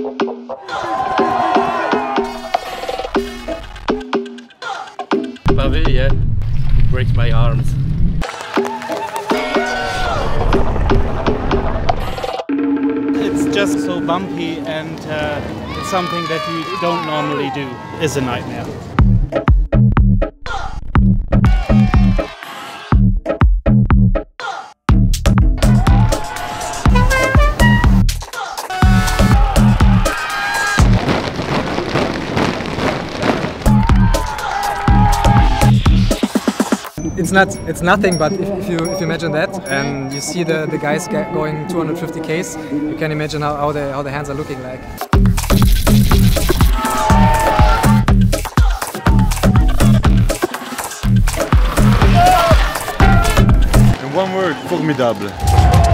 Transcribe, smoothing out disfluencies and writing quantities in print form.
Pavé, yeah, it breaks my arms. It's just so bumpy, and it's something that you don't normally do. It's a nightmare. It's nothing, but if you imagine that and you see the guys going 250 Ks, you can imagine how the hands are looking like. In one word, formidable.